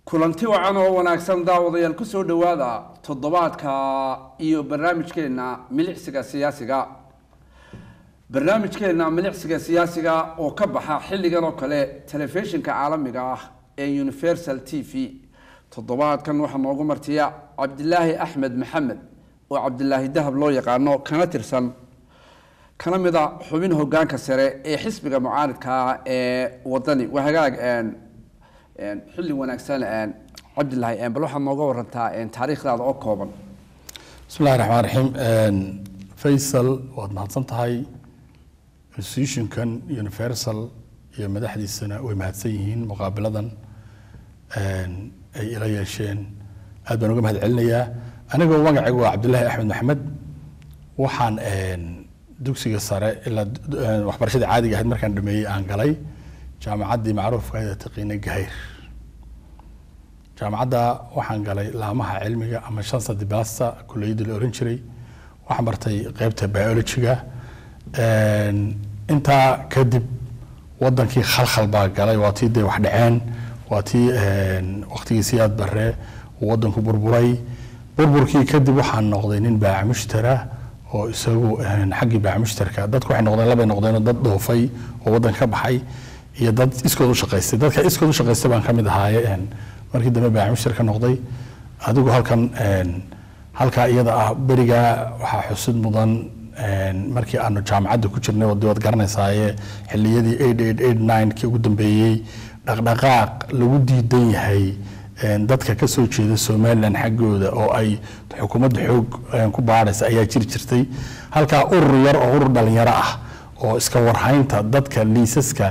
kulanti wacan oo wanaagsan daawadayaal ku soo dhawaada toddobaadka iyo barnaamijkeena milicsiga siyaasiga oo ka baxa xilligan oo kale telefishinka caalamiga ah ee Universal TV toddobaadkan waxa noogu martiya Cabdilaahi Axmed Maxamed oo Cabdilaahi Dahab loo yaqaano kana tirsan kana mid ah xubin hoggaanka sare ee xisbiga mucaaradka ee wadani wahagaag xilli wanaagsan Cabdilaahi bal waxa nooga warantaa taariikhdaada oo kooban bismillaahir rahmaanir rahiim Faisal waad mahadsan tahay institutionkan Universal iyo madaxdiisana way mahadsan yihiin muqaabiladan ay ila yeesheen aad baan uga mahad celinayaa aniga magacaygu waa Cabdilaahi Axmed Maxamed waxaan dugsiga sare ila waxbarashada caadiga ah markaan dhameeyay aan galay jaamacadii macruufka ah ee taqaanay Gahayr jaamacada waxaan galay laamaha cilmiga ama shansa dibaasta kulliyada la oran jiray waxaan bartay qaybta biology-ga inta kadib wadankii khalkhal baa galay waatii day wax dhaceen waatii waqtigiisii aad bare wadanku burburkii kadib waxaan noqday nin baac mushtara oo isagu xaqi baac mushtarka dadku waxay noqdeen laba noqdeen dad dhoofay oo wadan ka baxay iyo dad iskood u shaqeystay dadka iskood u shaqeystay baan kamid ahaayeen markii dambe baac mushtarka noqday adigu halka iyada ah bariga waxa xusid mudan markii aanu jaamacada ku jirnay oo dad garanaysaayee xilliyadii 8889 kii ugu dambeeyay dhaqdhaqaaq lagu diidan yahay dadka ka soo jeeda Soomaaliland xaggooda oo ay xukuumadda xoog ku baaraysa ayaa jirtay halka urur yar oo urur dhalinyaro ah oo iska warhaynta dadka liisaska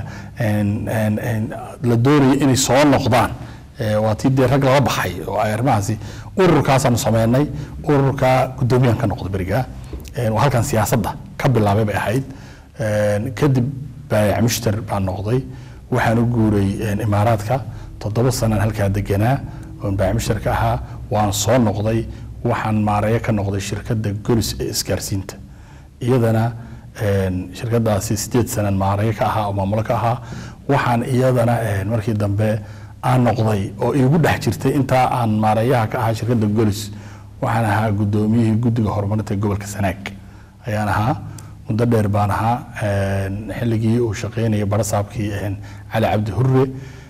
la doonay inay soo noqdaan waatii rag laga baxay oo ay arrimahaasi ururkaas aan sameynay ururka gudoomiyaha ka noqday bariga halkan siyaasadda ka bilaabay bay ahayd kadib baayac mushtar baan noqday waxaan u guuray imaaraadka 7 sano halka deganaa oo baayac mushtarka ahaa waan soo noqday waxaan maareeyo ka noqday shirkadda Golis ee isgaarsiinta iyadana shirkadaasi 8 sano maareeyo ka ahaa oo maamul ka ahaa waxaan iyadana markii dambe aan noqday oo igu dhex jirtay inta aan maareeyaha ka ahaa shirkadda Golis waxaan ahaa gudoomiyihii guddiga horumarinta gobolka Sanaag ayaan ahaa muddo dheer baan ahaa xilligii uu shaqeynayay barasaabkii Cali Cabdi Hurre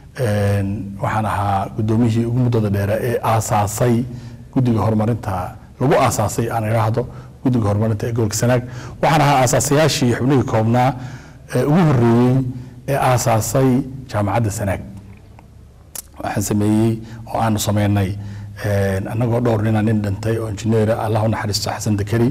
waxaan ahaa gudoomiyihii ugu muddada dheer ee aasaasay guddiga horumarinta lagu aasaasay aan iraahdo guddiga horumarinta ee gobolka Sanaag waxaan ahaa aasaasiyaashii xubnihii koobnaa ee ugu horreeyay ee aasaasay jaamacadda Sanaag waxaan sameeyay oo aan sameynay anagoo dhowr nin dhintay oo injineer Allah u naxariisto Xasan Dakari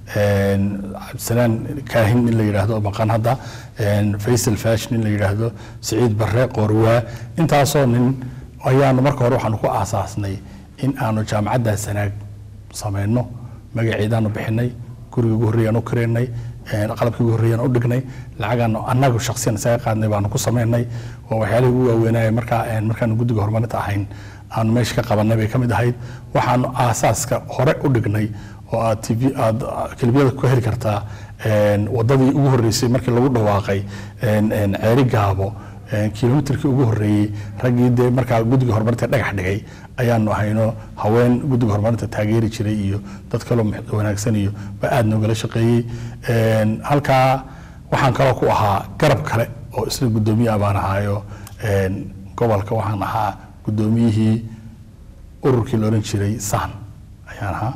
Abdisalaan Kaahin in la yiraahdo maqan hadda Faisal Fashion in la yiraahdo Saciid Barre Qorwa intaasoo nin ayaan marka hore waxaan ku aasaasnay in aanu jaamacadda Sanaag sameeyno magaceedana bixinay guriga ugu horeeyay oo kareenay qalabkii ugu horeeyay oo dhignay lacagan anagu shakhsiyan isaga qaadnay baan ku sameynay oo waxyaalaha ugu waaweynaa markaan guddiga horumarinta ahayn aan meesha ka qabanay bay kamid ahayd waxaan aasaaska hore u dhignay oo TV kilbiyada ku heli kartaa wadadii ugu horeysay markii lagu dhawaaqay ceeri gaabo kilometerkii ugu horeeyay ragii markaa guddiga horumarinta dhagax dhigay ayaanu ahayno haween guddiga horumarinta taageeri jiray iyo dad kale wanaagsan iyo aad noogala shaqeeyay halka waxaan kale ku ahaa garab kale oo isla gudoomiyaha baan ahaayo gobolka waxaan ahaa gudoomiyihii ururkii la oran jiray Sahan ayaan ahaa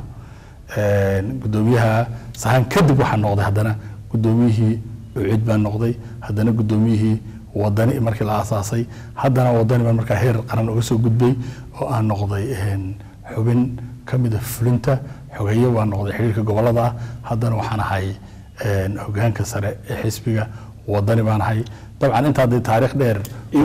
gudoomiyaha Sahan kadib waxaan noqday haddana gudoomiyihii Ucid baan noqday haddana gudoomiyihii wadani markii la aasaasay haddana wadani baan markaa heer qaran uga soo gudbay oo aan noqday xubin kamid ah fulinta xogeeyo baan noqday xiriirka gobolada haddana waxaan ahay hoggaanka sare ee xisbiga wadani baan ahay طبعا انت هذه تاريخ دير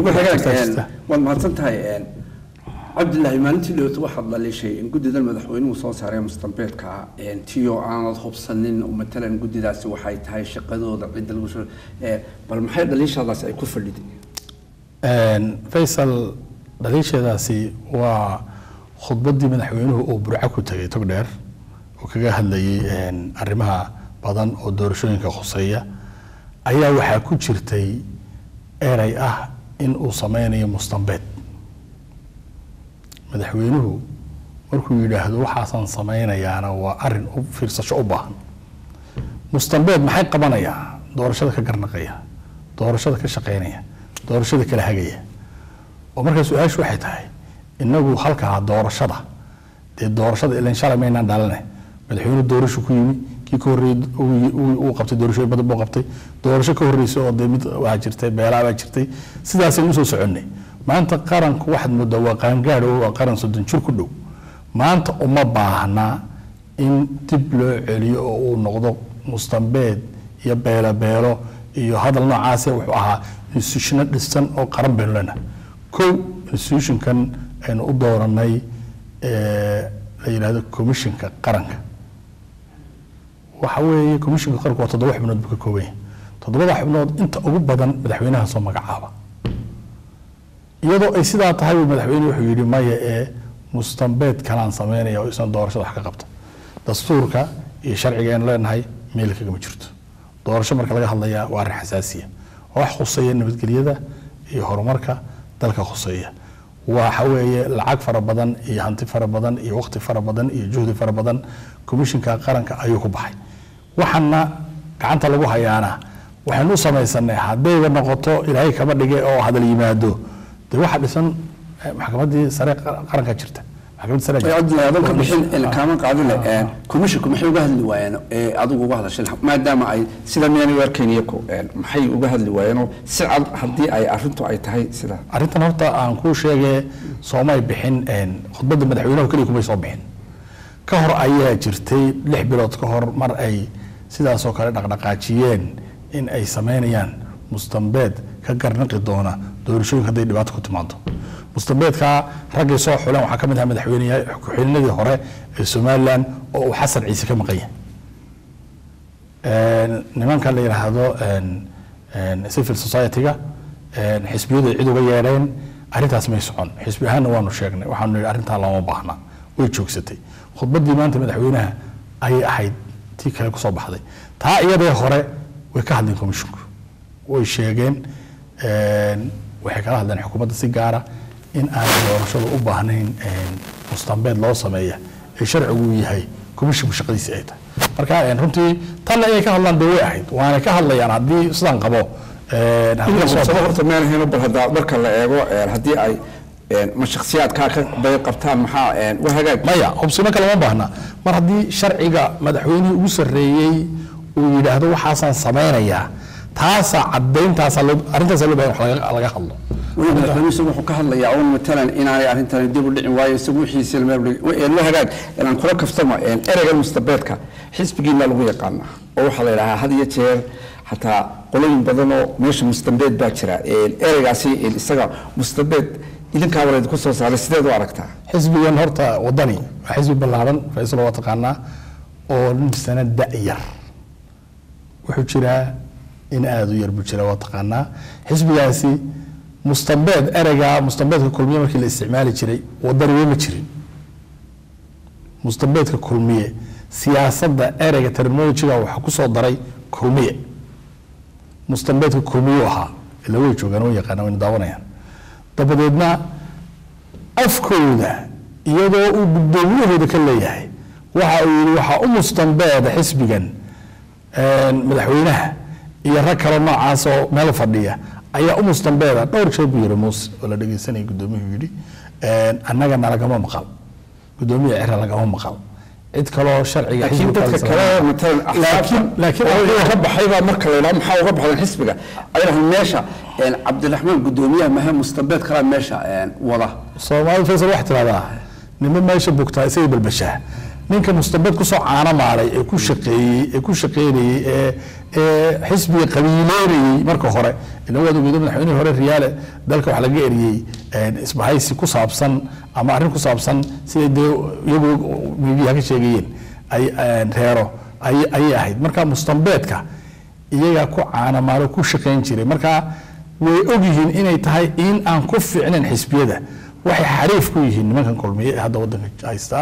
والمهتمتها Cabdilaahi maalintii loo waxaad la leeshay in guddiga madaxweynuhu soo saaray mustambeedka tiyo aan hubsanin oo matalan guddidaasi waxay tahay shaqadooda cid lagu soo bal maxay dhaliishadaas ay ku fadhiday Faisal dhaliishadaasi waa khudbadii madaxweynuhu oo burca ku tagay tog dheer oo kaga hadlayay arrimaha badan oo doorashooyinka khuseeya ayaa waxa ku jirtay eray ah in uu sameynayo mustambeed madaxweynuhu markuu yidhaahdo waxaasan samaynayaana waa arin u fiirsasho u baahan mustambeed maxay qabanayaan doorashada ka garnaqaya doorashada ka shaqeynaya doorashada kala hagaya oo markaa su-aashu waxay tahay inagu halkaa doorashada dee doorashada ilan shalay maynaan dhalane madaxweyne doorasho ku yimi kii ka horreeyay uu qabtay doorashooyin badan buu qabtay doorasho ka horreysay oo dee mid waxaa jirtay beelaa baa jirtay sidaasaynu usoo soconnay maanta qaranku waxaad moodaa waa qaangaadh oo waa qaran 30 jir ku dhow maanta uma baahna in dib loo celiyo oo uu noqdo mustambeed iyo beelo iyo hadal noocaas wuxuu ahaa institution dhisan oo qaran been lana institution-kan aynu u dooranay la yiraahdo commissionka qaranka waxa weeye commissionka qaranku waa 7 xubnood ka kooban yahay 7 xubnood inta ugu badan madaxweynaha soo magacaaba iyadoo ay sidaa tahay madaxweynuhu wuxuu yiri maya mustambeed kalaan sameynaya oo isan doorashada wax ka qabta dastuurka iyo sharciga aan leenahay meel kaga ma jirto doorasho marka laga hadlayaa waa arrin xasaasiya wax khuseeya nabadgelyada iyo horumarka dalka khuseeya waxa weeye lacag fara badan iyo hanti fara badan iyo waqti fara badan iyo juhdi fara badan commissionka qaranka ayuu ku baxay waxana gacanta lagu hayaana waxaanu samaysanay hadayba noqoto ilaahay kaba dhigay oo hadal yimaado de waxa dhisan maxkamadii sare qaranka jirta maxkamadii sare ay adla bixin ilkaama qaadina commissionku maxay uga hadli waayeen adigu uga hadashay maadaama ay sida miyani warkeeniyako maxay uga hadli waayeen si cad hadii ay arintu ay tahay sida arintan horta aan ku sheegay Soomay bixin khudbada madaxweynaha kaliya kuma soo bixin ka hor ayaa jirtay 6 bilood ka hor mar ay sidaas oo kale dhaqdhaqaajiyeen in ay sameynayaan mustambeed ka garnaqi doona doorashooyinka haday dhibaato ku timaado mustambeedka ragay soo xulan waxa kamid ah madaxweynaha ku-xigeenadii hore ee Soomaaliland oo Xasan Ciise ka maqan yahay nimanka la yiraahdo civil society-ga xisbiyada cid uga yeereen arintaas ma socon xisbi ahaan waanu sheegnay waxaanu niri arinta lama baahna way joogsatay khudbadii maanta madaxweynaha ay ahayd tii kale ku soo baxday taa iyadoo hore way ka hadleen commissionku way sheegeen waxay kala hadleen xukuumadda si gaar ah in aan doorashada u baahnayn mustambeed loo sameeyo ee sharcigu yahay commissionku shaqadiisa ay tahay marka runtii tan ay ka hadlaan daway ahayd waana ka hadlayaan hadii sidaan qabo horta meel helo bal hadaa marka la eego hadii ay ma shakhsiyaadka ka bay qabtaan maxaa wahagaag maya hubsimo kale ma baahna mar hadii sharciga madaxweynuhu ugu sareeyay uu yiraahdo waxaasan sameeynaya taasa cadeyntaas arintaas loo baahan laga hadlo madaxweynuhu wuxuu ka hadlayaa oo matalan in ay arintan dib u dhicin waayo isagu wixiisa meel wahagaag inaan kula kaftamo ereyga mustambeedka xisbigiina lagu yaqaan oo waxa la yiraahdaa had iyo jeer hatta qoloyin badan oo meesha mustambeed baa jira ereygaasi isaga mustambeed idinka walaad ku soo saaray sideed u aragtaa xisbigan horta wadani xisbi balaaran Faysal waa taqaanaa oo sanad da'yar wuxuu jiraa in aad u yar buu jiraa waa taqaanaa xisbigaasi mustambeed ereyga mustambeedka kulmiye markii la isticmaali jiray wadani ma jirin mustambeedka kulmiye siyaasadda ereyga terminology-ga waxa ku soo daray kulmiye mustambeedka kulmiye waxa ila way joogaan oo yaqaan oo daawanayaan dabadeedna afkooda iyadoo uu gudoomiyahooda ka leeyahay waxa uu yiri waxa u mustambeed xisbigan madaxweynaha iyo rag kale noocaas oo meel fadhiya ayaa u mustambeeda dhowr jeer buu yiri muus oo la dhageysanay gudoomiyuhu yiri annaga nalagama maqal gudoomiye cira lagama maqal cid kale oo sharciga xisbiga kale laakiin ka baxayba marka la ilaa maxaa uga baxay xisbiga ayraha meesha Cabdiraxmaan gudoomiyaha maha mustambeed kala meesha wada Soomaali Faysal wax tirada nima meesha bugtaa isay balbashaa ninka mustambeed ku soo caana maaray ee ku shaqeeyay xisbiga qabiileeyay marka hore ila wada madaxweynaha hore riyaale dalka wax laga eriyay isbahaysi ku saabsan ama arrin ku saabsan sida iyagu miidiyaha ka sheegayeen ay reero ay ahayd marka mustambeedka iyaga ku caana maaray ku shaqeyn jiray marka way ogyihiin inay tahay in aan ku fiicnayn xisbiyada waxay xariif ku yihiin nimankan kulmiye hadda wadanka haysta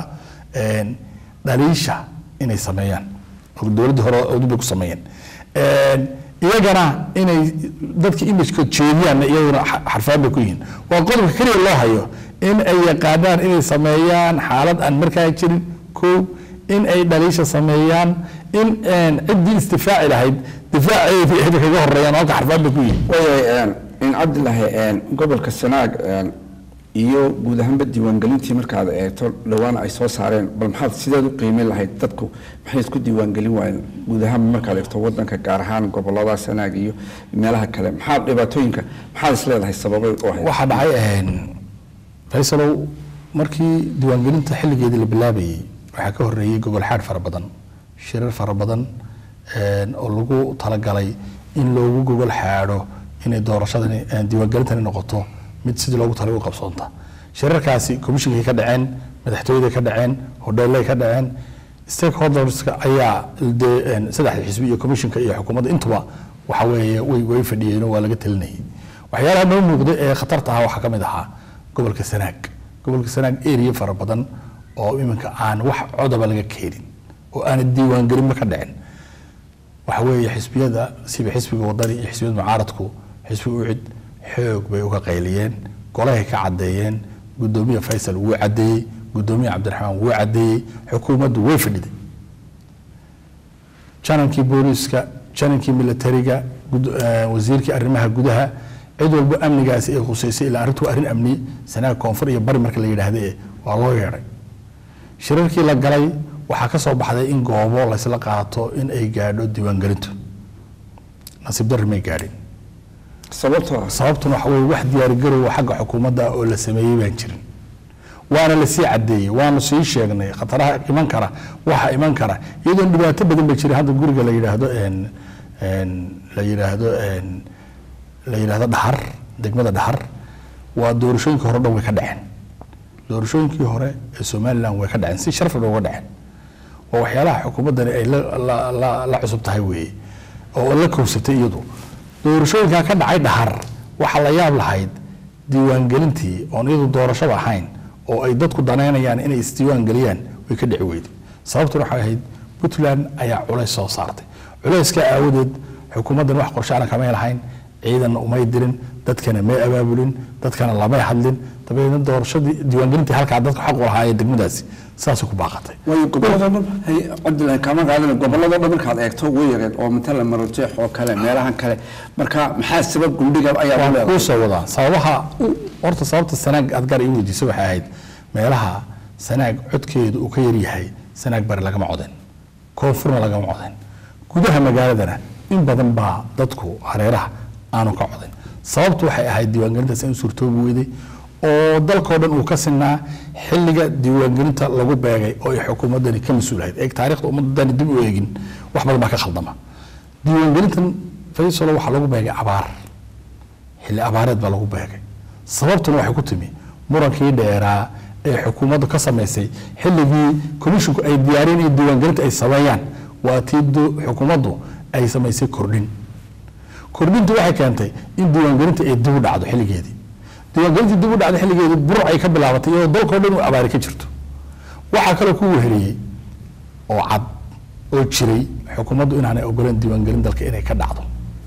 dhaliisha inay sameeyaan oo dawladda hore oo dib ku sameeyeen iyagana inay dadka imageka jeediyaan iyaguna xarfaan bay ku yihiin waa qodobka kaliya loo hayo in ay yaqaanaan inay sameeyaan xaalad aan markaa jirin kow in ay dhaliisha sameeyaan in ciddii istifaaci lahayd difaaceedii ay kaga horeeyaan halka xarfaan bay ku yihiin way in Cabdilaahi gobolka Sanaag iyo guud ahaanba diiwaangelintii markaad eegto dhawaan ay soo saareen bal maxaad sideed u qiimeyn lahayd dadku maxay isku diiwaangelin waayeen guud ahaan markaad eegto wadanka gaar ahaan gobolada Sanaag iyo meelaha kale maxaa dhibaatooyinka maxaad is leedahay sababay oo hay waxa dhacay Faysalow markii diiwaangelinta xilligeedii la bilaabayay waxa ka horeeyay gobol xaad fara badan shirar fara badan oo lagu talagalay in loogu gogol xaadho inay doorashadani diiwaangelintani noqoto mid sidii loogu talay u qabsoonta shirarkaasi komishinkii ka dhaceen madaxtooyada ka dhaceen hodheelay ka dhaceen stakeholderska ayaa saddex xisbi iyo komishinka iyo xukuumadda intuba waxa weeye way fadhiyeen oo waa laga talinayay waxyaalaha noo muuqday ee khatarta ah waxa ka mid ahaa gobolka Sanaag area fara badan oo iminka aan wax codaba laga keenin oo aan diiwaangelin ma ka dhicin waxa weeye xisbiyada sida xisbiga wadani iyo xisbiyada mucaaradku xisbiga ucid xoog bay uga qayliyeen golaha ka cadeeyeen gudoomiye Faysal wuu cadeeyay gudoomiye Cabdiraxmaan wuu cadeeyay xukuumaddu way fadhiday janankii booliska janankii militariga wasiirkii arrimaha gudaha cid walba amnigaas ay quseysay ilaa arrintu arrin amni Sanaag koonfur iyo bari marka la yiraahdo waa loo yeeray shirarkii la galay waxa ka soo baxday in goobo la isla qaato in ay gaadho diiwaangelintu nasiib darro may gaadhin sababtuna waxa weeye wax diyaar garow xagga xukuumadda oo la sameeyay baan jirin waana la sii cadeeyay waana sii sheegnay khataraha iman kara waxa iman kara iyadoo dhibaato badan ba jiray hadda guriga la yiraahdo dhaxar degmada dhaxar waa doorashooyinkii hore dhow way ka dhaceen doorashooyinkii hore ee Soomaaliland way ka dhaceen si sharaf leh uga dhaceen waa waxyaalaha xukuumaddani ay la cusub tahay weeye oo la koobsatay iyadu doorashooyinka ka dhacay dhaxar waxa la yaab lahayd diiwaangelintii oo iyadu doorashada ahayn oo ay dadku daneynayaan inay isdiiwaangeliyaan way ka dhici weyday sababtuna waxay ahayd Puntland ayaa culays soo saartay culayska aawadeed xukuumaddan wax qorshe aan kama lahayn ciidan umay dirin dadkana may abaabulin dadkana lama hadlin tabeena doorashadii diiwaangelintii halka dadku xaq u lahaayeen degmadaasi saas ku baaqatay way gobolada hay Cabdilaahi kama qaadan gobolada markaad eegto way yareen oo matala Marojeex oo kale meelahan kale marka maxaa sabab gundhiga ayaa leedahay ku soo wada sababaha horta sababta Sanaag aad gaar u weydiisay waxay ahayd meelaha Sanaag codkeedu uu ka yar yahay Sanaag bari lagama codan koonfurna lagama codan gudaha magaaladana in badan baa dadku hareeraha aanu ka codan sababtu waxay ahayd diiwaangelintaas in suurtoobi weyday oo dalka dhan uu ka sinaa xilliga diiwaangelinta lagu beegay oo ay xukuumaddani ka mas'uulahayd ee taariikhda ummadani dib u eegin wax badan ka khaldama diiwaangelintan Faysal waxa lagu beegay abaar xilli abaareed baa lagu beegay sababtuna waxay ku timi murankii dheeraa ee xukuumaddu ka sameysay xilligii komishinku ay diyaariyeen in diiwaangelinta ay sameeyaan waa tii xukuumaddu ay sameysay kordhintu waxay keentay in diiwaangelinta ay dib u dhacdo xilligeedii diiwaangelintii dib u dhacdo xilligeedii bur ay ka bilaabatay iyadoo dalka dhan uu abaari ka jirto waxa kale ku weheliyay oo cad oo jiray xukuumaddu inaanay ogoleen diiwaangelin dalka inay ka dhacdo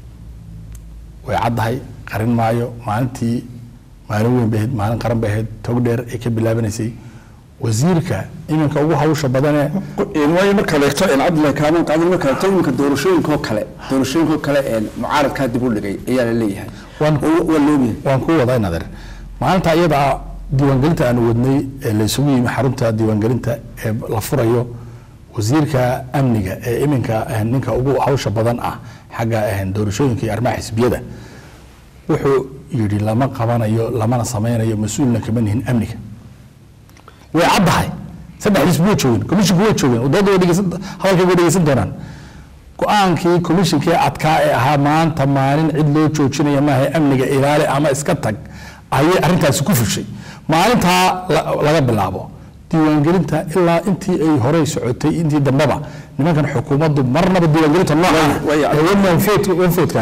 way caddahay qarin maayo maalintii maalin weyn bay ahayd maalin qaran bay ahayd tog dheer ay ka bilaabanaysay wasiirka iminka ugu hawsha badan way marka leegto in Cabdilaahi kaaman qaadan marka leegto iminka doorashooyinka kale ee mucaaradka dib u dhigay ayaa la leeyahay waan ku wadaa nadar maalinta iyada diiwaangelinta aan wadnay ee la isugu yimi xarunta diiwaangelinta ee la furayo wasiirka amniga ee iminka ninka ugu hawsha badan ah xagga doorashooyinka iyo arrimaha xisbiyada wuxuu yiri lama qabanayo lamana sameynayo mas'uulna kama nihin amniga way caddahay saddex xisbi joogin komishinku way joogin wadada hadalka way dhageysan doonaan go'aankii komishinkii adkaa ee ahaa maanta maalin cid loo joojinaya maaha amniga ilaali ama iska tag ayay arrintaasi ku fushay maalintaa laga bilaabo diiwaangelinta ilaa intii ay horey socotay intii dambaba nimankan xukuumaddu marnaba diiwaangelinta nooca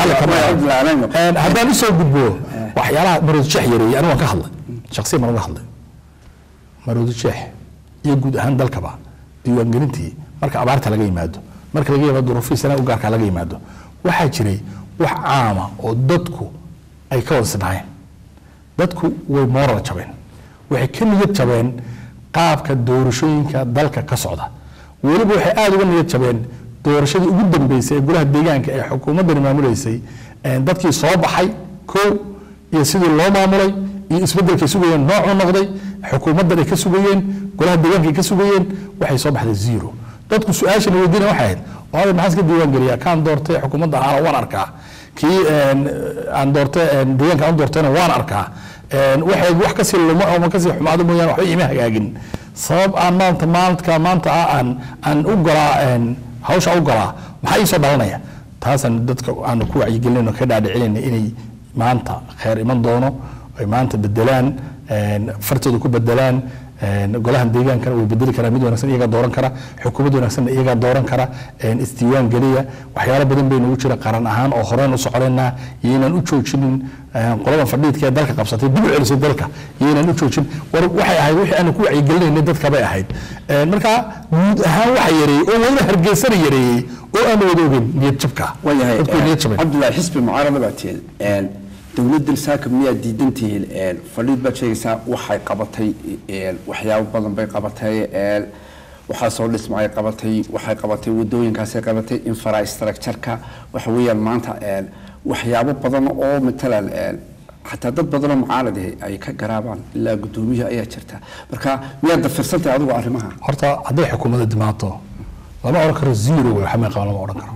haddaan usoo gudbo waxyaalaha Marojeex yareeyay anigu waan ka hadlay shakhsiyan baan uga hadlay Marojeex iyo guud ahaan dalkaba diiwaangelintii marka abaarta laga yimaado marka laga yimaado duruufihiisa u gaarka laga yimaado waxaa jiray wax caama oo dadku ay ka wada sinaayeen dadku way moral jabeen waxay ka niyad jabeen qaabka doorashooyinka dalka ka socda weliba waxay aad uga niyad jabeen doorashadii ugu dambeysay ee golaha deegaanka ee xukuumadda maamuleysay dadkii soo baxay koow iyo sidii loo maamulay iyo isbeddelkay sugayeen noocuu noqday xukuumaddan ay ka sugayeen golaha deegaanka ay ka sugayeen waxay soo baxday zero dadku su-aashan weydiina waxay ahayd oo maxaa iska diiwaan geliyaa kaan doortay xukuumadda ahaana waan arkaa kii aan doortay deegaanka aan doortayna waan arkaa waxay wax ka sii lumo ama ka sii xumaado mooyaan waxba ima hagaagin sabab aan maanta aan u galaa hawsha u galaa maxaa ii soo dhalanaya taasaan dadka aanu ku wacyigelinayno ka dhaadhicinayna inay maanta khayr iman doono ay maanta bedelaan fartooda ku bedelaan golahan deegaankana way bedeli karaa mid wanaagsan iyagaa dooran kara xukuumad wanaagsanna iyagaa dooran kara isdiiwaan geliya waxyaalo badan bay nagu jira qaran ahaan oo horeen u soconaynaa iyo inaan u joojinin qoladan fadhiidka ee dalka qabsatay dib u celisay dalka iyo inaan u joojin waxay ahayd wixii aanu ku wacyigelinaynay dadka bay ahayd marka guud ahaan waxa yareeyey oo weliba hargeysana yareeyey oo aan wada ogeyn niyad jabka cabdullaahi xisbi mucaarada baa tiil dowladdan saaka miyaa diidantihiin fadhiid baad sheegaysaa waxay qabatay waxyaabo badan bay qabatay waxaa soo dhismay qabatay waxay qabatay wadooyinkaasay qabatay infrastructure-ka waxa weeyaan maanta waxyaabo badan oo matalan xataa dad badan oo mucaarad ay ka garaabaan ilaa guddoomiyaha ayaa jirta marka miyaad dafirsantahay adigu arrimaha horta hadday xukuumadda dimaato lama odhan karo zero way waxma qaban lama odhan karo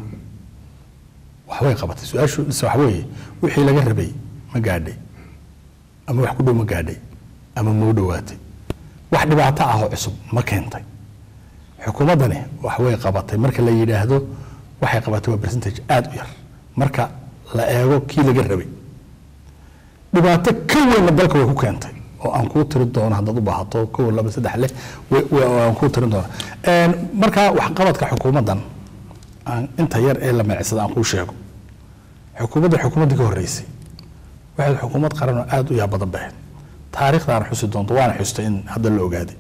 waxbay qabatay su-aashu waxa weeye wixii laga rabay ma gaadhay ama wax ku dhow ma gaadhay ama ma u dhowaatay wax dhibaato ah oo cusub ma keentay xukuumaddani wax way qabatay marka la yidhaahdo waxay qabatay waa percentage aad u yar marka la eego kii laga rabay dhibaato ka weynna dalka way ku keentay oo aan kuu tiri doono haddaad u baahato kow laba saddex leh aan kuu tirin doono marka waxqabadka xukuumaddan inta yar ee la meecsada aan kuu sheego xukuumaddii ka horreysay waxay xukuumad qaran oo aad u yaab badan bahayd taariikhdaana xusi doonto waana xustay in hadda la ogaaday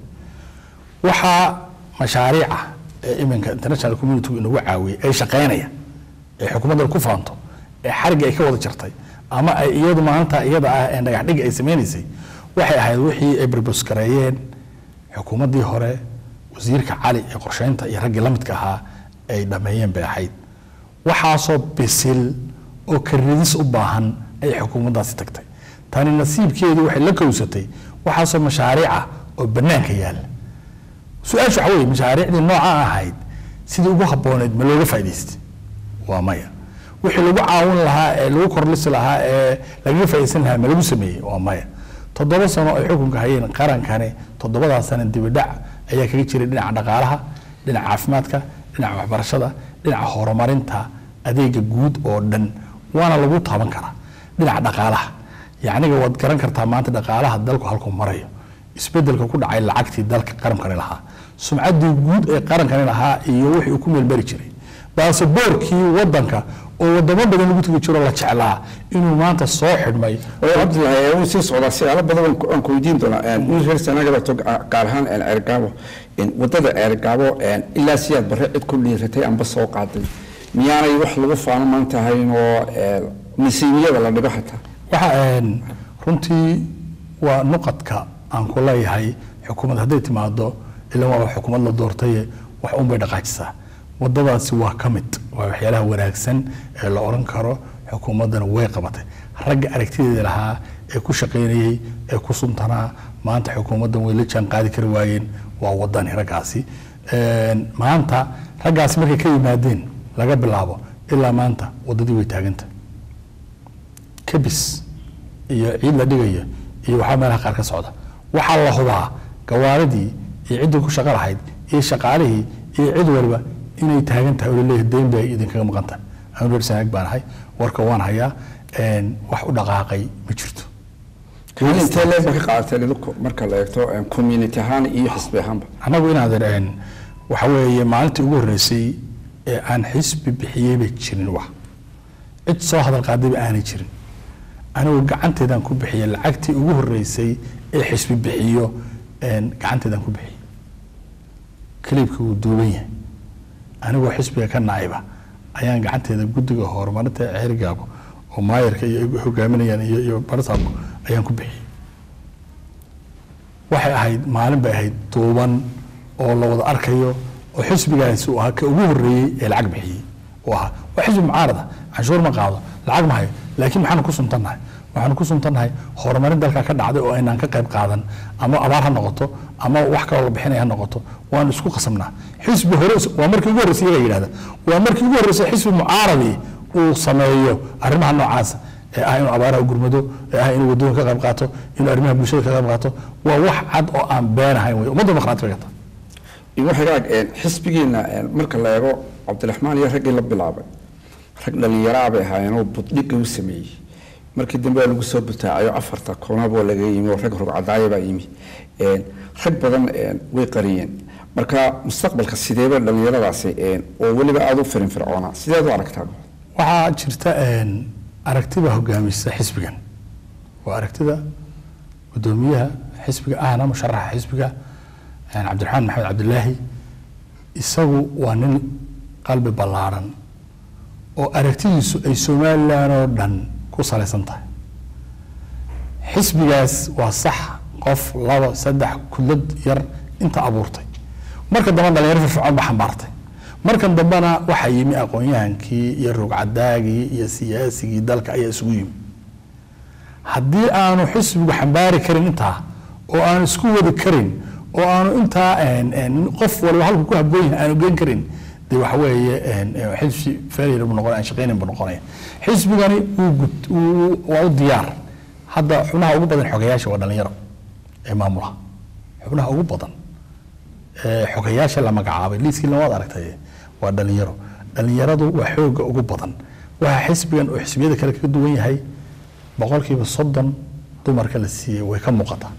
waxaa mashaariica ee iminka international community inagu caawiyey ay shaqeynaya ee xukuumaddan ku faanto ee xarigga ay ka wada jartay ama ay iyadu maalinta iyada ah ee dhagax dhig ay sameynaysay waxay ahayd wixii ay barbus gareeyeen xukuumaddii hore wasiirka cali ee qorsheynta iyo raggii la midka ahaa ay dhameeyeen bay ahayd waxaasoo bisil oo karidis u baahan ay xukuumaddaasi tagtay tani nasiibkeedu waxay la kowsatay waxaasoo mashaariica oo bannaanka yaala su-aashu waxa weeye mashaariicdii nooca ahayd sidii ugu habbooneed ma looga faa'idaystay waa maya wixii lagu caawin lahaa ee lagu korlisi lahaa ee lagaga faa'iidaysan lahaa ma lagu sameeyey waa maya 7 sano ay xukunka hayeen qarankani 7 sano dibadhac ayaa kaga jiray dhinaca dhaqaalaha dhinaca caafimaadka dhinaca waxbarashada dhinaca horumarinta adeega guud oo dhan waana lagu taaban karaa dhinaca dhaqaalaha yacniga waad garan kartaa maanta dhaqaalaha dalku halkuu marayo isbedelka ku dhacay lacagtii dalka qarankani lahaa sumcaddii guud ee qarankani lahaa iyo wixii uu ku meelmari jiray baasaboorkii waddanka oo wadamo badan lagu tegi jiro la jeclaa inuu maanta soo xidhmay cabdullaahi uu sii socdaa siyaalo badan aan ku weydiin doonaa in reer sanaagada gaar ahaan ceergaabo wadada ceergaabo ilaa siyaad barre cid ku dhiiratay amba soo qaaday miyaanay wax lagu faano maanta ahayn oo masiibiyada la dhigo xataa waxa runtii waa nuqadka aan ku leeyahay xukuumad hadday timaado ilaa waa xukuumad la doortay wax un bay dhaqaajisaa wadadaasi waa ka mid waa waxyaalaha wanaagsan ee la oran karo xukuumaddana way qabatay ragga aragtideeda lahaa ee ku shaqaynayay ee ku suntanaa maanta xukuumaddan way la jaan qaadi kari waayeen waa wadani raggaasi maanta raggaasi markay ka yimaadeen laga bilaabo ilaa maanta wadadii way taaganta kabis iyo ciid la dhigayo iyo waxaa meelaha qaar ka socda waxaa la hubaa gawaaridii iyo ciddii ku shaqo lahayd iyo shaqaalihii iyo cid waliba inay taagan tahay oo leeyahay deyn bay idinkaga maqan tahay aan reer sanaag baan ahay warka waan hayaa wax u dhaqaaqay ma jirto intee leeba ka qaadatay lidku marka la eegto community ahaan iyo xisbi ahaanba anagu inaad waxa weeye maalintii ugu horreysay ee aan xisbi bixiyey bay jirin wax cid soo hadal qaadayba aanay jirin anigu gacanteedaan ku bixiyey lacagtii ugu horreysay ee xisbi bixiyo gacanteedaan ku bixiyey kaliibka wuu duuban yahay anigoo xisbiga ka naayba ayaan gacanteeda guddiga horumarinta Ceerigaabo oo maayarka iyo hogaaminayaan iyo barsaabku ayaan ku bixiyay waxay ahayd maalin bay ahayd duuban oo la wada arkayo oo xisbigaasi uu ahaa ka ugu horeeyay ee lacag bixiyay oo ahaa waa xisbi mucaarada canshuur ma qaado lacag ma hayo laakiin waxaan ku suntannahay horumarin dalka ka dhacday oo aynaan ka qayb qaadan ama abaar ha noqoto ama wax kale la bixinay ha noqoto waan isku qasabnaa xisbi hore waa markii ugu horeysay ay yiraahdo waa markii ugu horeysay xisbi mucaaradi uu sameeyo arrimaha noocaas ee ah inuu abaaraha gurmado ee ah inuu wadooyin ka qayb qaato inuu arrimaha bulshada ka qayb qaato waa wax cad oo aan beenahayn way ummadda dimuqraadiga ta in waxaad xisbigeena marka la eego Cabdiraxmaan iyo ragii la bilaabay rag dhalinyaro ah bay ahaayeen oo buddhiga u sameeyay markii dambe lagu soo butaacayo afarta koonabo laga yimi oo rag rugcadaaya baa yimi rag badan way qariyeen marka mustaqbalka sideeba dhalinyaradaasi oo waliba aad u firfircoona sideed u aragtaa waxaa jirta aragtida hogaamisa xisbigan waa aragtida gudoomiyaha xisbiga ahna musharaxa xisbiga Cabdiraxmaan Maxamed Cabdilaahi isagu waa nin qalbi ballaaran oo aragtidiisu ay Soomaaliland oo dhan ku salaysan tahay xisbigaas waa sax qof laba saddex kullad yar inta abuurtay marka dambe dhalinyaro firfircoon ba xambaartay markan dambana waxa yimi aqoon-yahankii iyo rugcadaagii iyo siyaasigii dalka ayaa isugu yimi haddii aanu xisbigu xambaari karin intaa oo aanu isku wadi karin oo aanu intaa qof walba halku ku habboon yahay aanu geen karin dee waxa weeye xisbi failure buu noqonaya shaqeynin buu noqonaya xisbigani waa u diyaar hadda xubnaha ugu badan xogayaasha waa dhalinyaro ee maamulaha xubnaha ugu badan xogayaasha la magacaabay liiskii lamaad aragtay waa dhalinyaradu waa xooga ugu badan waxa xisbigan oo xisbiyada kale ka duwan yahay boqolkiiba 30 dumarka la siiyay way ka muuqataa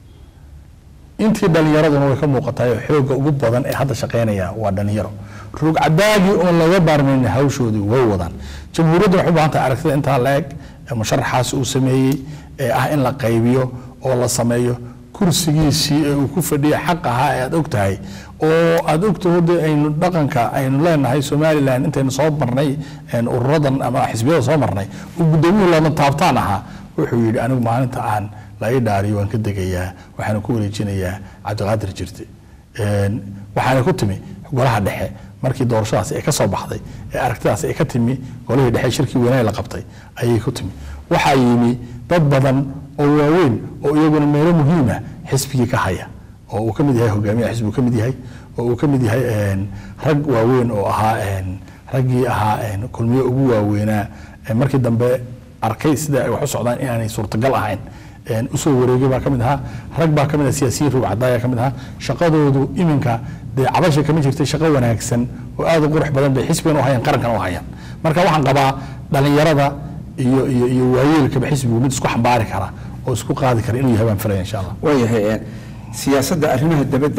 intii dhalinyaraduna way ka muuqataa xooga ugu badan ee hadda shaqeynaya waa dhalinyaro rugcadaagi oo laga baarmeyn hawshoodii way wadaan jamhuuriyadda waxay u baahan tahay aragtida inta la eg musharaxaas uu sameeyay ee ah in la qaybiyo oo la sameeyo kursigiisii ee uu ku fadhiyo xaq ahaa ee aad ogtahay oo aad ogtahay aynu dhaqanka aynu leenahay Soomaaliland intaynu soo marnay ururadan ama xisbiyada soo marnay uu gudoomiyay lana taabtaan ahaa wuxuu yiri anigu maalinta aan la idaariyo waan ka degayaa waxaan ku wareejinayaa Cabdiqaadir Jirte waxaan ku timi golaha dhexe markii doorashadaas ay ka soo baxday ee aragtidaas ay ka timi golihii dhexe shirkii weynaa la qabtay ayay ku timi waxa yimi dad badan oo waaweyn oo iyaguna meelo muhiim ah xisbiga ka haya oo uu kamid yahay hogaamiyaha xisbiga kamid yahay oo uu kamid yahay rag waaweyn oo ahaa ragii ahaa kulmiye ugu waaweynaa markii dambe arkay sida ay wax u socdaan in aanay suurtagal ahayn usoo wareegay baa kamid ahaa rag baa kamid ah siyaasiyiin rugcadaaya kamid ahaa shaqadoodu iminka dee cabasha kamid jirtay shaqo wanaagsan oo aad u qurux badan bay xisbigan u hayaan qarankan u hayaan marka waxaan qabaa dhalinyarada iyo waayeelka xisbigu mid isku xambaari kara oo isku qaadi kara inuu yahay baan filaya insha Allah waayahay siyaasadda arrimaha dibadda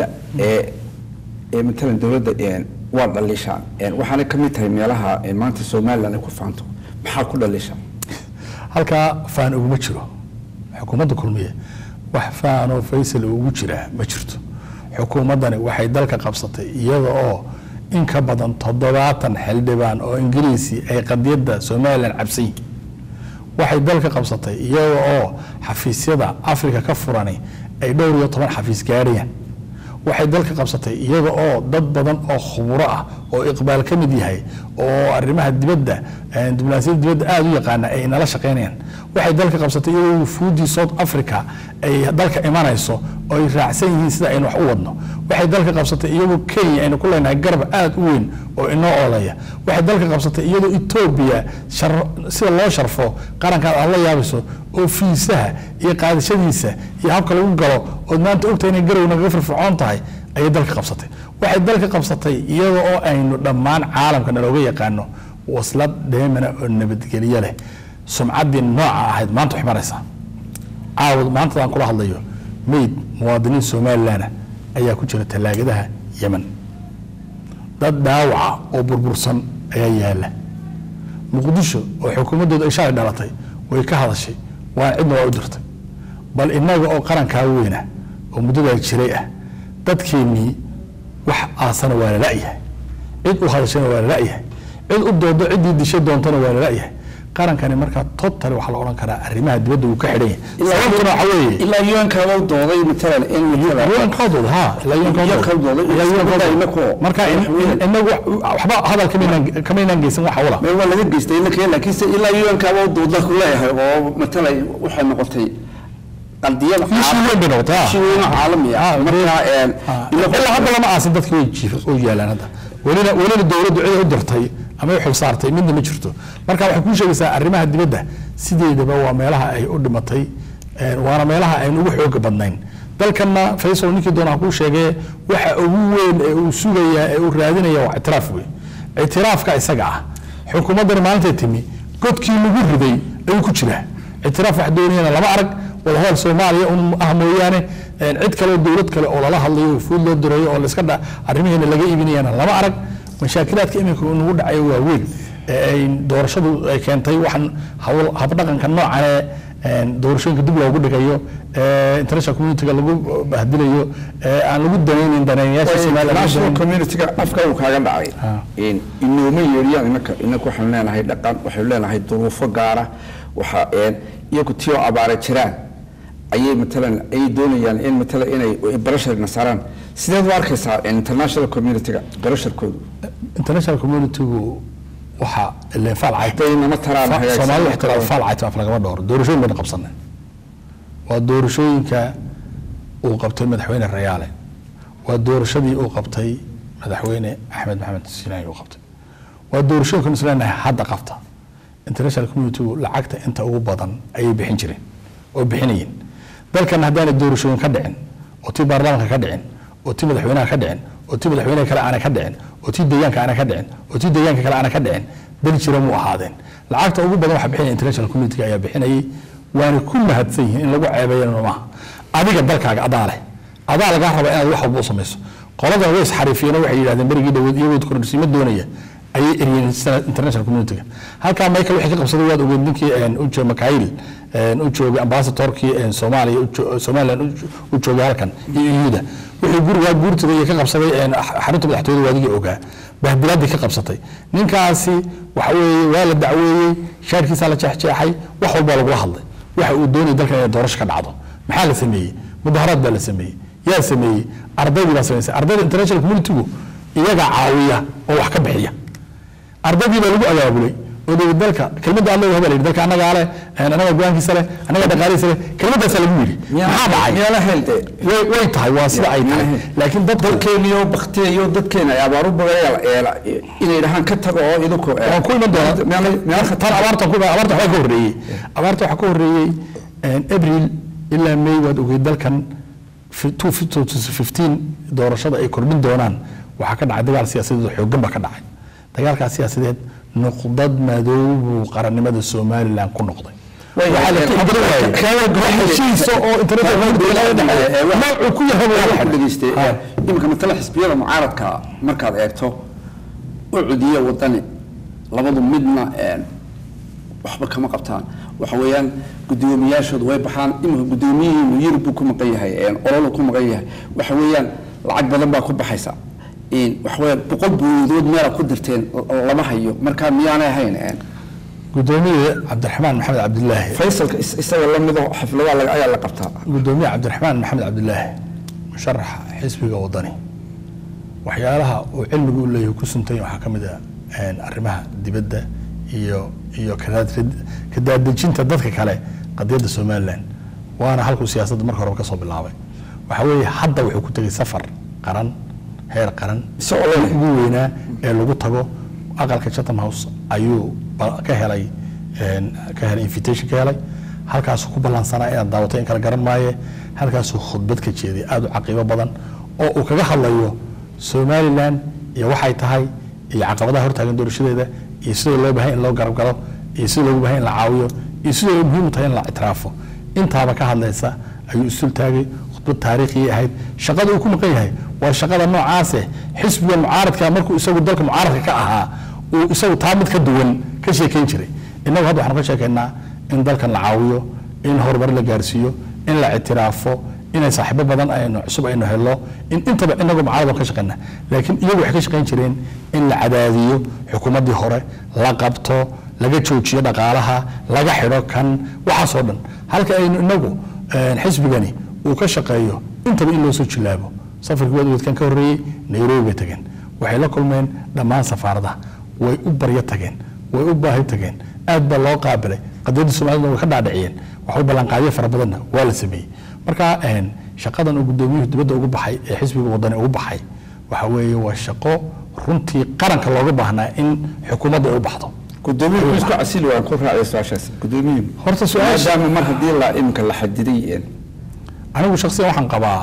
matalan dawladda waa dhalishaan waxaana kamid tahay meelaha maanta Soomaaliland ay ku faanto maxaa ku dhalishaan halka faan ugu jiro xukuumadda kulmiye wax faan oo Faysal ugu jira ma jirto xukuumaddani waxay dalka qabsatay iyada oo in ka badan 70 xildhibaan oo Ingiriisi ay qadiyadda Soomaaliland cabsay waxay dalka qabsatay iyada oo xafiisyada Afrika ka furanay ay dhowr iyo 10 xafiis gaarayaan waxay dalka qabsatay iyada oo dad badan oo khuburo ah oo iqbaal ka mid yahay oo arrimaha dibadda diblomaasiyadda dibadda aad u yaqaan ay nala shaqeynayaan waxay dalka qabsatay iyadoo fuudi South Africa ay dalka imanayso oo ay raacsan yihiin sida aynu wax u wadno waxay dalka qabsatay iyadoo Kenya aynu ku leenahay garab aad u weyn oo inoo oolaya waxay dalka qabsatay iyadoo Ethiopia sida loo sharfo qaranka alla yaabiso oo fiisaha iyo qaadashadiisa iyo habka lagu galo oo maanta ogtahay inay garow naga firfircoon tahay ay dalka qabsatay waxay dalka qabsatay iyadoo oo aynu dhammaan caalamka nalooga yaqaano waslad dheemana oo nabadgelyo leh sumcaddii nooca ahayd maanta wax maraysa caawad maanta aan kula hadlayo meyd muwaadiniin Soomaaliland ayaa ku jira talaagadaha Yemen dad dhaawaca oo burbursan ayaa yaala Muqdisho oo xukuumadooda ay shalay dhalatay way ka hadashay waa cidna waa u dirtay bal inaga oo qaranka weyna oo muddada jiray ah dadkeenii wax aasana waa la yahay cid u hadashana waa la yahay cid u doodo ciddii dishay doontana waa lalayahay qarankani markaa total waxaa la odhan karaa arrimaha dibadda uu ka xidhan yahay sababtuna waxa weeye ilaa UN-ka uu dooday matalan in UN-ka dooday ilaa UN-ka dooday marka inagu waxba hadal kamaynan geysan waxa wala waa laga geystay laakiinse ilaa UN-ka uu dooda ku leeyahay oo matalan waxay noqotay qaldiyada caalamiga ilaa hadda lama aasin dadka way jiifo oo yaalaan hadda welina dowladdu cid u dirtay ama ay xil saartay midna ma jirto marka waxay ku sheegaysaa arrimaha dibadda sideedaba waa meelaha ay u dhimatay waana meelaha ay ugu xoog badnayn dalkana Faisal ninkii doona ku sheegay waxa ugu weyn ee uu sugaya ee uu raadinaya waa itiraaf weyn itiraafka isaga ah xukuumadda maanta timi godkii lagu riday ay ku jiraan itiraaf wax doonayna lama arag wada hal Soomaaliya mooyaane cid kale dowlad kale oo lala hadlayo fuul loo dirayo oo la iska arrimaheena laga iibinayana lama arag mashaakilaadka imika ugu dhacay waa weyn ay doorashadu ay keentay waxan hab dhaqanka noocan doorashooyinka dib loogu dhigayo international community-ga lagu bahdilayo aan lagu danaynin danaynayaasha international community-ga afka uu kaaga dhacay inuma yeeriyaan inaka waxaan leenahay dhaqan waxaan leenahay duruufo gaara waxa iyagu tiyo abaare jiraan ayay matalan ay doonayaan in matalan inay barashar nasaraan sideed u arkaysaa international community-ga barasharkoodu international community-gu waxa ilaa falcaytay inama taraan Soomaaliya wax falcaytay af laga dhawr doorashooyin baan qabsanay waa doorashooyinka uu qabtay madaxweyne Rayaale waa doorashadii uu qabtay madaxweyne Axmed Maxamed Siinaay uu qabtay waa doorashooyinka Islaamka hadda qabta international community-gu lacagta inta ugu badan ay bixin jireen oo bixinayeen dalkan hadaan doorashooyin ka dhicin oo tii baarlamaanka ka dhicin oo tii madaxweynaha ka dhicin oo tii madaxweynaha kale aan ka dhicin oo tii deegaanka aan ka dhicin oo tii deegaanka kale aan ka dhicin dal jira mu ahaadeen lacagta ugu badan waxa bixinaya international community ayaa bixinayay waana ku mahadsan yihiin in lagu ceebeeyana ma adiga dalkaaga adaa laga raba inaad wax walba u samayso qolada way isxariifiyeen waxay yiraahdeen barigii dhaweed iyagoo kornsiimo doonaya ayay eriyeen international community halka Michael wixii ka qabsaday waad ogeed ninkii u jooga Makail u jooga ambassadorkii Soomaaliland u jooga halkan iyada wixii guriga guurtada ka qabsaday xarunta madaxtooyada waadiga ogaa bahdilaadii ka qabsatay ninkaasi waxa weeye waa la dacweeyay shaarkiisa la jeexjeexay wax walba lagu hadlay waxa uu doonay dalka inay doorasho ka dhacdo maxaa la sameeyay mudaharaad baa la sameeyay yaa sameeyay ardayda baa sameeyay ardayda international community-gu iyaga caawiya oo wax ka bixiya ardayda lagu abaabulay oo dalka kelmadda Allah waa leeyahay dalka anaga go'aankiisa leh anaga dhaqaalihiisa leh kelmaddaas lagu yiri maxaa dhacay meela helte way tahay waa sida ay tahay laakiin dadkeeniyo baqtiyo dadkeena ay abaaru badan inay dhahan ka tago oo idinku aan ku iman doona meela khatar abaarta waxa ka horeeyay April ilaa May waad ogay dalkan 2015 doorashada ay kordhin doonaan waxa ka dhacay dagaal siyaasadeed oo xooggan ba ka dhacay dagaalka siyaasadeed نقضت مدوب قرنمة الصوماليلاند كل نقطة. وعلى كل شيء سو إنترنت ما كلها واحد دقيقتين يمكن مثلا حسبية معارض كمركز إيرتو وعودية وطني لبضوا مدنا وحبك ما قبتان وحويان قدوميات شد ويبحان إما قدوميين ويربوكم قيها أولوكم قيها وحويان العقد لما كوب حيسا وحويان بقول بودود ميرا قدرتين لما هيو مركز ميانا هين قدومي عبد الرحمن محمد عبد الله فيصل استوى الله مدو حفلة ولا أي لقبتها قدومي عبد الرحمن محمد عبد الله مشرح حزبي وطني وحيالها وعلم يقول له كسنتين وحكمها أرمها دبدة iyo kadaadajinta dadka kale qadiyada Soomaaliland waana halku siyaasadda marka hore ka soo bilaabay waxa weeye hadda wuxuu ku tagay safar qaran heer qaran soo ugu weynaa ee lagu tago aqalka Chatham House ayuu ka helay invitation ka helay halkaas ku balansanaa in daawatay in kala garan maaye halkaas khudbad ka jeeday aad u caqiibo badan oo uu kaga hadlayo Soomaaliland iyo waxay tahay iyo caqabadaha hortaagan doorashadeeda iyo sidoo loo baahan in loo garab galo iyo sidoo loo baahan in la caawiyo iyo sidoo muhiim tahay in la itiraafo intaaba ka hadlaysa ayuu isul taagay khudbad taariikhi ahayd shaqada uu ku maqan yahay waa shaqada noocaas ah xisbiga mucaaradka markuu isagu dalka mucaaradka ka ahaa uu isagu taamid ka duwan ka sheekeyn jiray inagu hadda waxaan ka sheekeynaa in dalkan la caawiyo in horumar la gaarsiiyo in la itiraafo inay saaxiibo badan aynu cusub aynu helo in intaba inagu mucaarado ka shaqeyna laakiin iyagu waxay ka shaqeyn jireen in la cadaadiyo xukuumaddii hore la qabto laga joojiyo dhaqaalaha laga xidho kan waxaasoo dhan halka aynu inagu xisbigani uu ka shaqeeyo intaba in loo soo jilaabo safarkii wadwadkan ka horreeyey Nairobi bay tageen waxay la kulmeen dhammaan safaaradaha way u baryo tageen way u baahi tageen aad baa loo qaabilay qadiyadda Soomaalida way ka dhaadhiciyeen wax u ballanqaadyo fara badanna waa la sameeyey marka shaqadan uu gudoomiyuhu dibadda ugu baxay ee xisbiga wadani ugu baxay waxa weeye waa shaqo runtii qaranka looga baahnaa in xukuumadda ay u baxdo gudoomiyuhu isku casili waan ku raacay su'aashaas gudoomiyuhu horta su'aasha mar haddii la imka la xadiday anigu shakhsiyan waxaan qabaa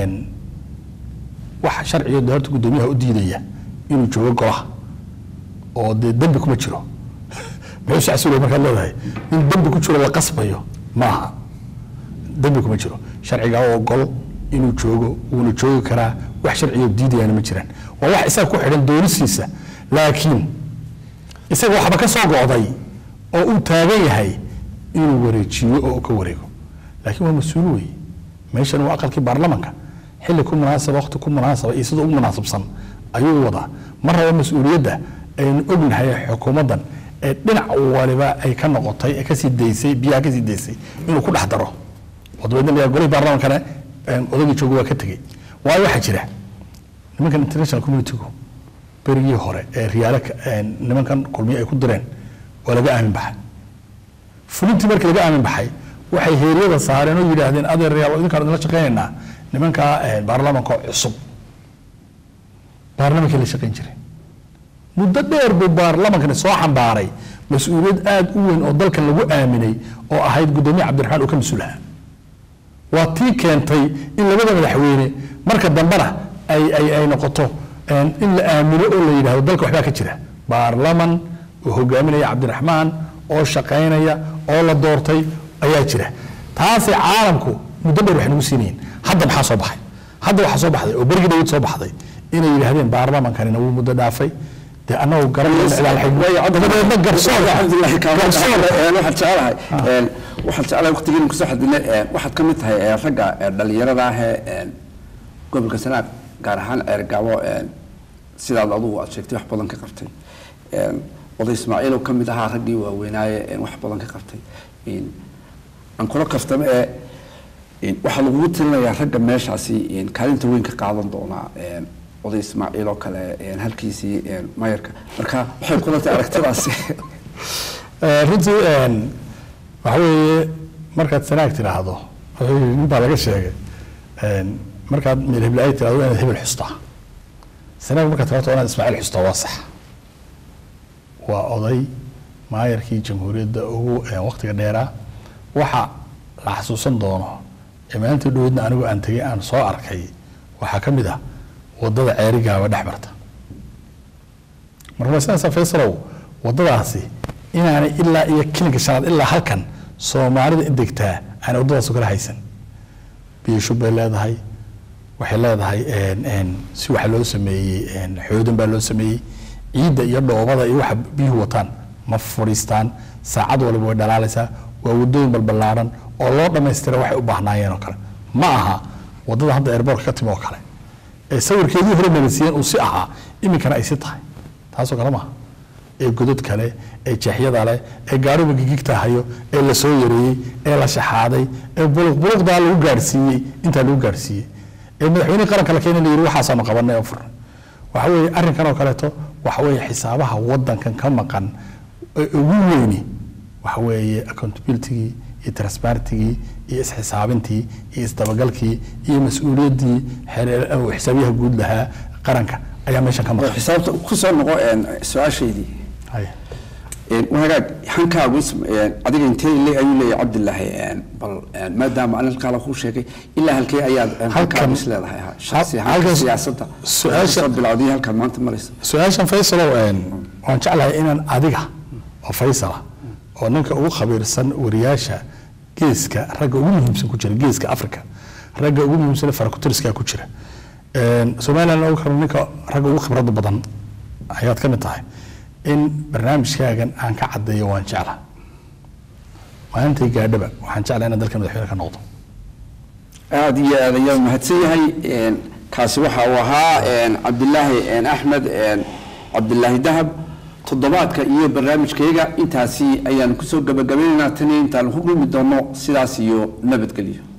wax sharciyeed horta gudoomiyaha u diidaya inuu joogo golaha oo dambi kuma jiro muxuu sacsuulay markaad leedahay in dambi ku jiro la qasbayo maaha dambi kuma jiro sharciga oo gol inuu joogo uuna joogi karaa wax sharciyo diidayana ma jiraan waa wax isaga ku xidhan doonisiisa laakiin isaga waxba ka soo go'day oo uu taagan yahay inuu wareejiyo oo ka wareego laakiin waa mas'uul wey meeshan waa aqalkii baarlamaanka xilli ku munaasaba waqti ku munaasaba iyo sida ugu munaasabsan ayuu wadaa mar raba mas'uuliyadda aynu ognahay xukuumaddan ee dhinac waliba ay ka noqotay ee kasii daysay biyaha kasii daysay inuu ku dhex daro wadaweynaha golihii baarlamaankana odagii joogo waa ka tegey waayo waxaa jira nimankan international community-gu berigii hore ee riyaale nimankan kulmiye ay ku direen waa laga aamin baxay fulintii markii laga aamin baxay waxay heeriyada saareen oo yidhaahdeen adeer riyaal idinkaan idinla shaqeynaynaa nimanka baarlamaanka cusub baarlamaankii la shaqeyn jiray muddo dheer buu baarlamaankani soo xambaaray mas-uuliyad aad u weyn oo dalkan lagu aaminay oo ahayd gudoomiye cabdiraxmaan oo ka mas-uul ahaa waa tii keentay in labada madaxweyne marka dambena ay noqoto in la aamino oo la yidhaahdo dalka waxbaa ka jira baarlaman uu hogaaminaya cabdiraxmaan oo shaqeynaya oo la doortay ayaa jira taasay caalamku muddo dheer waxay nagu siinayeen hadda maxaa soo baxay hadda waxaa soo baxday oo berigii dhawad soo baxday inay yidhaahdeen baarlamankanina wuu muddo dhaafay dee annagu garanayna garsoor cabdullaahi waxaad jecelahay waqtigiina kusoo xadinay waxaad ka mid tahay ragga dhalinyarada ah ee gobolka Sanaag gaar ahaan Ceergaabo sidaad adigu aad sheegtay wax badan ka qabtay oday Ismaaciil oo ka mid ahaa raggii waaweynaaye wax badan ka qabtay aan kula kaftame waxa lagu tirinayaa ragga meeshaasi kaalinta weyn ka qaadan doona oday Ismaaciil oo kale halkiisii maayarka marka waxay kula tahay aragtidaasi runtii waxa weeye markaad Sanaag tiraahdo inta laga sheegay markaad meel hebel ay tiraahdo inaad hebel xustaa Sanaag markaad tiraahdo inaad Ismaaciil xustaa waa sax waa oday maayarkii jamhuuriyadda ugu waqtiga dheeraa waxa la xasuusan doono maalintii dhawedna anigu aan tagay aan soo arkay waxaa ka mid ah wadada Ceerigaaba dhex marta marka saasa Faysalow wadadaasi inaanay ilaa iyo kilinka shanaad ilaa halkan Soomaalida indegtaa aan wadadaas kala haysan biyo bay leedahay waxay leedahay si waxa loo sameeyay xoodin baa loo sameeyay ciida iyo dhoobada iyo waxa biyo wataan ma furiistaan saacad walba way dhalaalaysaa waa wadooyin balbalaaran oo loo dhameystiro waxay u baahnaayeen oo kale ma aha wadada hadda airport ka timo kale ee sawirkeedii hore meelsiin uu si aha iminkana ay si tahay taasoo kale ma ee godad kale ee jeexyada leh ee gaariga gigigta hayo ee la soo yareeyay ee la shaxaaday ee buluqda lagu gaarsiiyay inta lagu gaarsiiyay ee madaxweyne qaranka la keenay yiri waxa soo qabanay oo fur waxa weeye arrinkan oo kale waxa weeye xisaabaha wadankan ka maqan ugu weyn waxa weeye accountability iyo transparency iyo isxisaabintii iyo isdabagalkii iyo mas'uuliyadii xisaabiyaha guud lahaa qaranka ayaa meeshan ka maqan xisaabta ku soo noqo su'aasheedii wanaag hankaagu adiga intee ayuu leeyahay Cabdullaahi bal maadaama aan kala ku sheegay ilaa halkee ayaad halkan is leedahay shakhsiyaha siyaasadda su'aasha bilowday halkan maanta maraysa su'aashan Faysal waan jeclahay inaan adiga oo Faysal oo ninka ugu khabiirsan wariyaasha geeska ragga ugu muhiimsan ku jira geeska Afrika ragga ugu muhiimsan farakutiriska ku jira Soomaaliland oo kale ninka ragga ugu khibrada badan ayaad ka mid tahay in barnaamijkaagan aan ka cadeeyo waan jeclahay maalintii gaadhaba waxaan jeclahay in dalka madaxweyne ka noqdo aada iyo aad ayaa mahadsan yahay kaasi waxa uu ahaa cabdilaahi axmed cabdilaahi dahab toddobaadka iyo barnaamijkayga intaasi ayaan kusoo gabagabaynaynaa tan intaan ku kulmi doono sidaas iyo nabadgelyo